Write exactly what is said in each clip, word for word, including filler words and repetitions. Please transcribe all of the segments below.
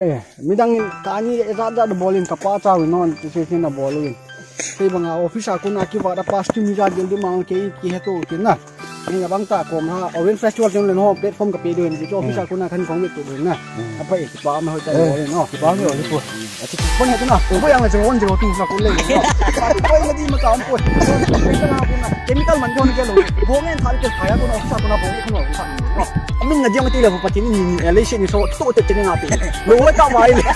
eh midang kani ezada the ball in kapa cha we non se se na ball in sei banga office aku na ki wada pas tu mi ja gel di mang ke ki heto tin na ni bang ta kom ha orange festival jong le no platform ka pe do ni jo office aku na kan kong tu do na apa e pa ma ho ta ball no ki ba ni ko ati pon he na ko yang je won je tu na ko le ko le di ma ka am ko chemical man jon ke lo bo men thar ke khaya ko na office aku na bo ko no sa no amin na jang ti le pa tin ni elation ni so to te tin na pe lo wa ka mai le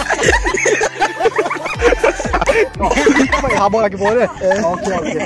Apa ya habol lagi boleh? Oke oke.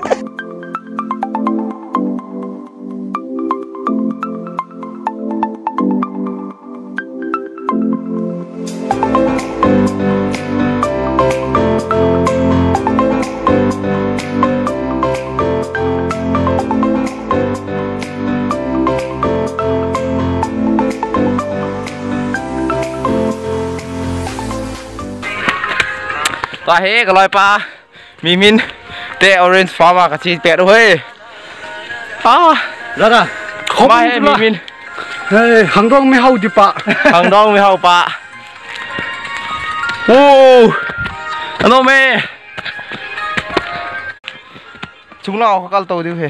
ตาเฮก็ลอยปลามีมินเตะออเรนจ์ฟาร์มากระชีเป็ดด้วยอ้าแล้วก็มาให้มีมินเฮ้ยหางดองไม่เข้าดิปะหางดองไม่เข้าปะโอ้อันนู้นเมชุงเราเขากัลโตดิเฮ้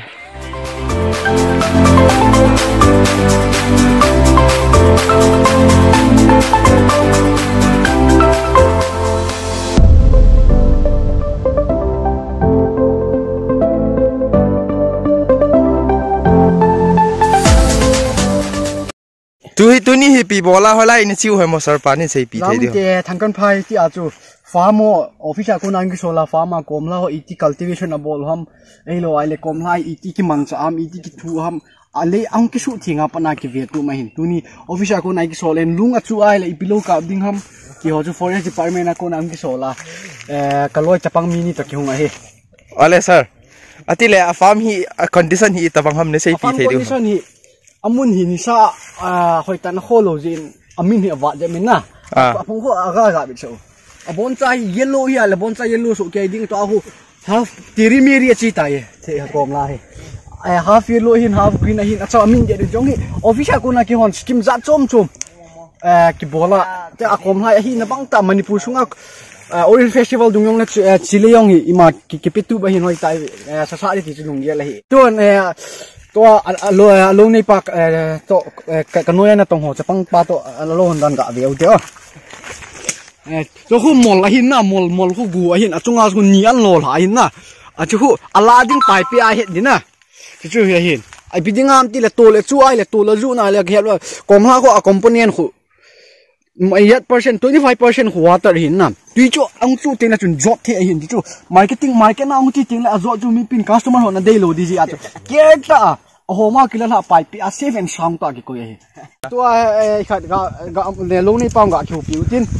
ตัวตัวนี้ปีบอลาเขาไล่นี่ชิวให้หมดสารปานี่ใช่ปีเดียวลำเจทางกันพายที่อาจูฟาร์มออฟฟิศกูนั่งกิโซลาฟาร์มากรมแล้วอีที่ cultivation นะบอลฮัมไอ้โลไอ้เล็กกรมแล้วอีที่กิมังสามอีที่กิทูฮัมอะไรอังกิสุทิ้งอ่ะปนักกิเวตุมาเห็นตัวนี้ออฟฟิศกูนั่งกิโซเลนลุงอาจูไอ้เลยอีพิโลกับดิ้งฮัมที่เขาจู forest department นะกูนั่งกิโซลาเอ่อกลอยจับปังมินิตะกี้หงไอ้เฮ้อะไร sir อาทิตย์ละฟาร์มฮี condition ฮีตะบังฮัมเนี่ยใช่ปีเดียวอามุนหินซาอ่าหอยตันโคโลจินอามินเหียวัดจะมินนะอ่าผมก็อากาศแบบเชียวอาบอนใจเยลโล่เฮียเลยบอนใจเยลโล่สุกยดิ้งตัวอาหูฮาฟตีริมีรีชีตายเท่กอมลายไอฮาฟเยลโล่หินฮาฟกรีนหินอาจจะอามินเจดิจงฮีออฟฟิศกูนักกี่ฮอนสกิมจัดจอมจอมเอ่อกี่บอลละแต่อากอมลายหินบังตามันนิปุสุงอ่ะเอ่อโอรินเฟสติวัลดุงยองเนี่ยชิลียองฮีอิมากี่กี่ปิดตู้ไปหินหอยตายเอ่อสาสาดิที่จุงเยอะเลยตัวเนี่ยตัวโลโลในปากเอ่อตัวกันน้อยนะตรงหัวจะปังปลาตัวโลหันดันกะเดียวเดียวเอ่อตัวคู่มอลละหินนะมอลมอลคู่กูหินอ่ะจงอาสุนีอันโลละหินนะอ่ะจู่คู่อลาดิ้งไปไปไอเห็นดินะจู่เห็นไอพี่ดิ้งงามที่ละตัวละจู่ไอละตัวละจู่น่ะละเขียนว่ากรมห้าก็อ่ะคอมโพเนนต์คู่ไม่ยัดเปอร์เซ็นต์ยี่สิบห้าเปอร์เซ็นต์หัวตัดหินนะดูจู่อังจู่ติงละจุนจอดเทหินจู่มาร์เก็ตติ้งมาร์เก็ตน่ะอังจู่ติงละจอดจู่มีปินคัสตอมเมอร์หัวน่ะได้โลดีจีอ่ะจู่เกตละโอ้โหมากินแล้วไปปีอาเซฟเอ็นช่างตัวกี่กูยังตัวไอ้ขัดก็ก็เนี่ยลุงนี่ป้องก็คิวผิวจิน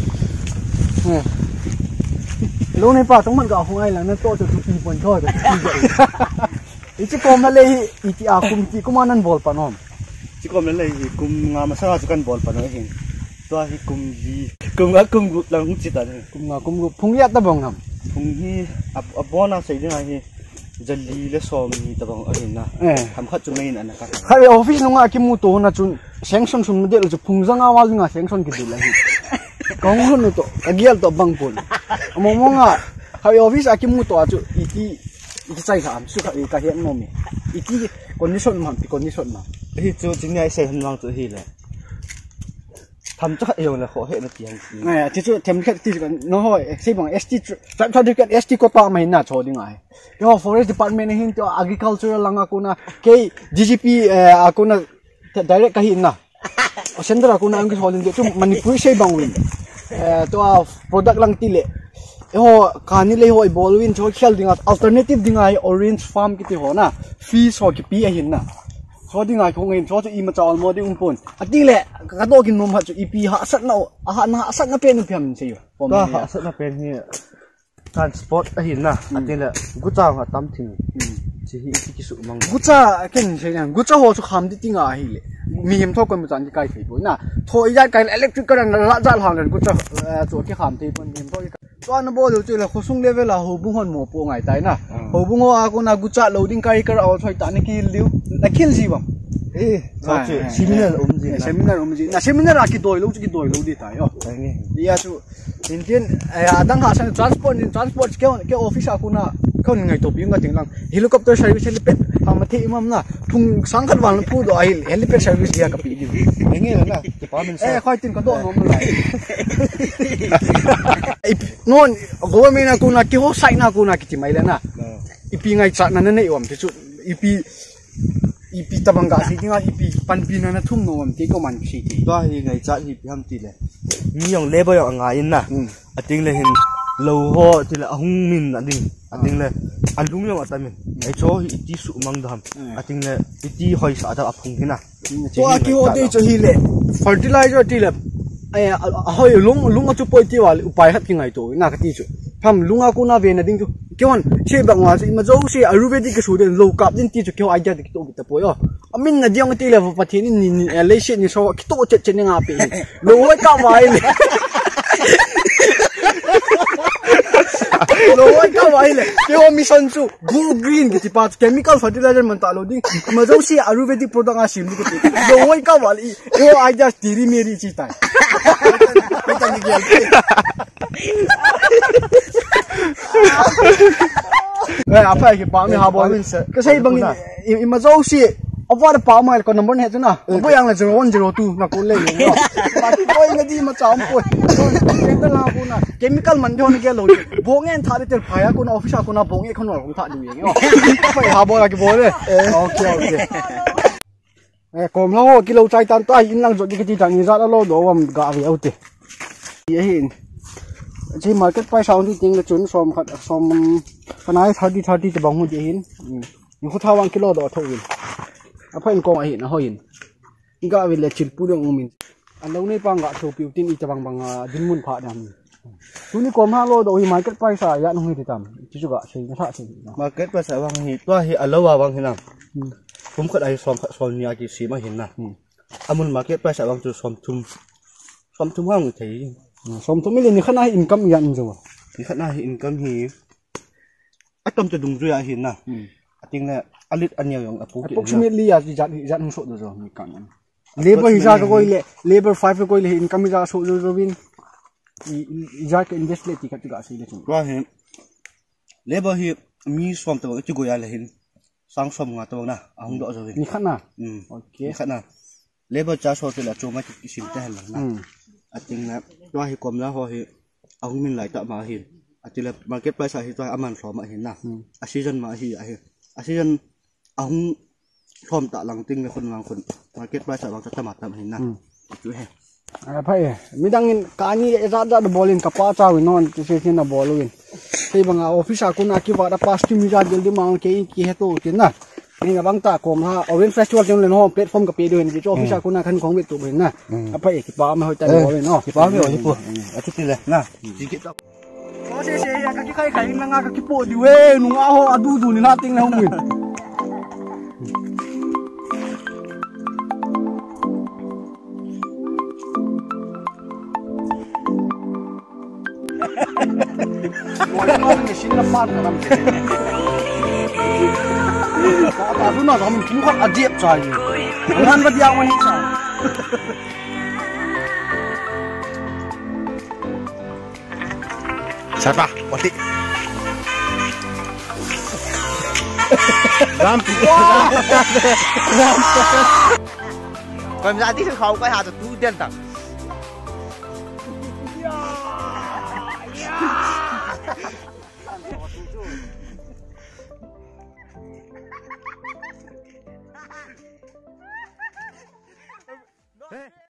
ลุงนี่ป้าต้องมันก็หัวไอ้หลังนั้นโตจะทุกปีบนช่อยก็ทุกปีเลยอีจิกรมนั่นเลยอีจิอาคุมจิกุมานั่นบอลปนอมจิกรมนั่นเลยกุมงามาสร้างจุกันบอลปนอมเองตัวที่กุมจีกุมก็กุมกุหลังหุ่นจิตอะไรกุมงากุมกุพงยัดตะบงครับพงที่อับอับบอลน่าใส่ได้ไงจะลีและซอมมีตะบงเองนะทำขัดจุดไม่นั่นนะครับใครออฟฟิศนุ่งอาคิมูโตนะจุนเสียงชนชนไม่ได้เราจะพุงจังอาวาจุงอาเสียงชนกี่ดีเลยกองหุ่นตัวกระเกียร์ตัวบังปุ่นมองมองอ่ะใครออฟฟิศอาคิมูโตจุอีที่อีที่ใจสามสุขอีกาเห็นมอมีอีที่คนนี้ชนมันปีคนนี้ชนมาที่จุดจริงไงใส่หันวางตัวที่เลยทำจะเอวเลยขอเห็นเตียงเนี่ยที่จุดเทมเพลตที่กันน้องเขาใช่บังเอสทีจับจับที่กันเอสทีก็ต่อไม่น่าโชว์ดิ้งไงยอ forest department นี่เห็นตัว agriculture ลังอากูนะเค จี จี พี เอ่ออากูนะ direct กันเห็นนะเส้นตระกูนะอังกฤษฮอลลินเดียจุมันนี่ผู้ใช้บังวินเอ่อตัว product ลังตีเล่เออการนี่เลยหัวบอลวินโชว์เชลดิ้งอ่ะ alternative ดิ้งไง orange farm กี่ที่หัวนะ fish หัวกี่ปีเห็นนะชอบดิ้งไงคงเห็นชอบจะอีมาจ่อมาดิ้งปุ่นอันนี้แหละกระโดดกินนมหัดจะอีปีหาสัตว์น่ะอาหารหาสัตว์น่ะเป็นเพียงมันใช่ไหมก็หาสัตว์น่ะเป็นนี่การสปอร์ตเห็นนะอันนี้แหละกูจ้างเขาตั้มทิ้งจะเห็นที่กิสุมังกูจ้าแค่นี้ใช่ไหมกูจ้าหัวสุขามที่ติ้งอ่ะเฮ้ยมีหิมทอกันมาจากที่ไกลไปปุ่นนะทอยยัดไกลอิเล็กทริกก็ได้ละจ้าหางเลยกูจ้าตัวที่ขามที่ปุ่นหิมทอยตัวนั้นบอกเลยจุดละเขาส่งเลเวลละหูบุ้งหันหมอปูไงตายนะหูบุ้งหัวกูนะกูจ้าโหลดดิ้งไกลก็เอาช่วยตานี่กินลิ้วนักขิลจีบัง eh seminar om ji seminar om ji na seminar aki doi lo ki doi lo di tai yo dia chu indian adang ha san transport transport ke ke office akuna kau ngai to pi nga tinglang helicopter service helipad pamathi imam na thung sangkhat wal pu do ai helipad service dia ka pi di nge na department eh khoi tin ka do nom lai non government akuna ki ho sai na akuna ki timai la na ipi ngai cha na na nei om chu ipi ipi tabanga si tinga ipi panpina na thum no om ti ko man si ti to hi ngai cha hi ham ti le mi yong labor yong nga in na ating le hin lo ho ti la ahung min ading ating le alung yong atamin ai cho hi ti su mang dam ating le ti hoi sa da aphung hina to aki ho de cho hi le fertilizer ti le ai hoi lung lung chu poi ti wal upai hat ki ngai to na ka ti chu pham lunga ku na ve na ding chu kewan che ba ngwa si ma zo si ayurvedic su de low carb din ti chu kyo idea de to ki ta po yo amin na diong ti le pa thi ni ni le shi ni so ki to che che ni nga pe lo wa ka mai le lo wa ka mai le kyo mission su go green ki pa chemical fertilizer man ta lo ding ma zo si ayurvedic product a sim ni ki lo wa ka wa i yo idea tiri meri chi ta ta ni gel eh apa ke pa mi ha bo ke sai bang i ma zo si over pa ma ko number ne na bo yang la zero one zero two na ko le yo ba ti ko ngi di ma cham po ke la ko na chemical man jo ni ke lo bo ngen tha de tel phaya ko na office ko na bo nge khon ro tha du ye yo pa ha bo la ke bo le okay okay eh kom lo kilo chai tan ta in lang zo ki ti tang ni za lo do wam ga wi au te ye hin ji market price sound ti ting la chun som khat som kanai thirty thirty te bang hu je hin ni khu thawang kilo do tho win a phain ko a hin a hoin ga wi le chil pu dong min a lo nei pang ga tho piu tin i tabang bang din mun pha dam tu ni ko ma lo do hi market price a ya no hi ti tam ti chu ga sei na tha sei market price wang hi to hi alowa wang hinam kum khat ai som som nia ki si ma hin na amun market price wang chu som thum som thum hang thei som thum mi ni khana income yan jo ni khana income hi atom te dung zuya hin na ating na alit anya yong apu ki approximately ya ji jat jat so do jo mi kan labor hisa ko le labor five ko le income ja so jo robin i ja ke invest le ti ka ti ga si le chu wa he labor hi mi som to ti go ya le hin sang som nga to na ahung do jo ni khana okay khana labor cha so te la chu ma ki sim te hal na ating na wa hi kom la ho hi ahung min lai ta ma hi atila market price hi to aman so ma hin na a season ma hi a hi a season ahung thom ta lang ting me khon lang khon market price bang ta ma ta hin na chu he a phai mi dangin ka ni za za de bolin ka pa cha wi non ti se tin na bolin sei banga office ku na ki wa da past mi za del di mang ke ki he to tin na ni ga bang ta kom ha orange festival jong le no platform ka pe do ni jo office ku na khan khong wi tu bin na a phai ki pa ma hoi ta bolin no ki pa mi hi pu a chu ti le na ji ki ta ko se se ya ka ki khai khai na nga ka ki po di we nu nga ho adu du ni na ting na hong win machine na part na nam ka ta du na ram kin khat adiep chai ngan wat yang man cha siapa wati ram ram còn ra tí khẩu cái hạt tu tiên tặng